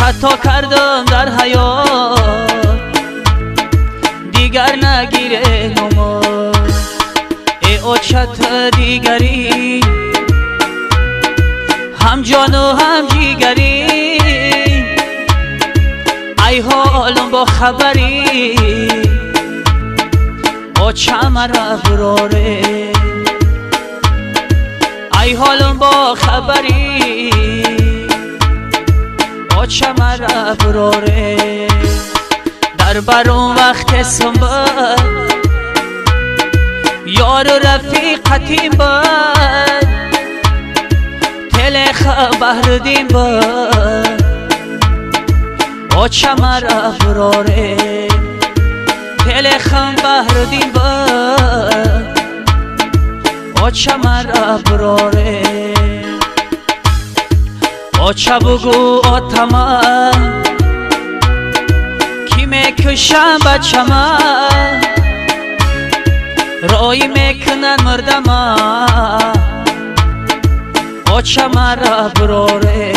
خطا کردم در حیات دیگر نگیره نماد ای اوچت دیگری هم جان و هم جیگری ای حالم با خبری اوچه مرا براره ای حالم با خبری اوچه مرا براره در برون وقت سنبه یار و رفیقتیم بد تل خبر دیم بد اوچه مرا براره تل خبر دیم بد اوچه مرا براره اوچه بگو آتما کی میکشم بچما رای میکنن مردما اوچه مرا براره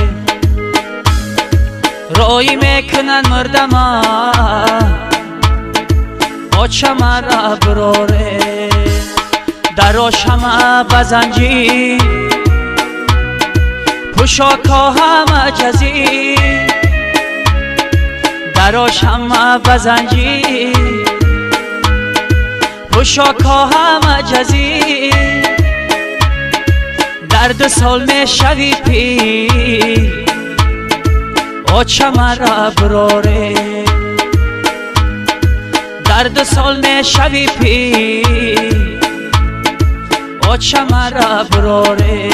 رای میکنن مردما اوچه مرا براره دروشم بزنجی پوشاکا هم جزی دروشم بزنجی پوشاکا هم جزی درد سال میشوی پی اوچه مرا براره درد سال میشوی پی اوچه مرا براره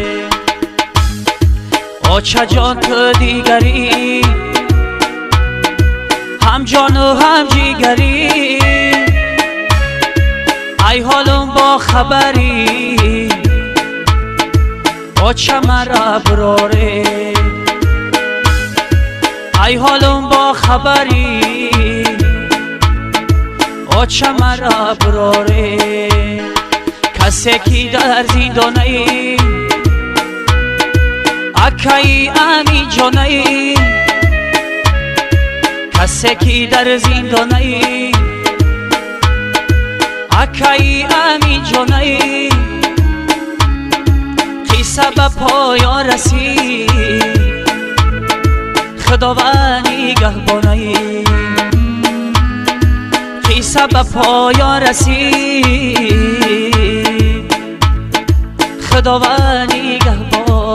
اوچه جان تو دیگری هم جان و هم جیگری ای حالم با خبری اوچه مرا براره ای حالم با خبری اوچه مرا براره کسی کی در زندانی اکایی امی جانی کسی کی در زندانی اکایی امی جانی قصه به پایان رسی خداوندی گهبانی قصه به پایان رسی خداوندی گهبانی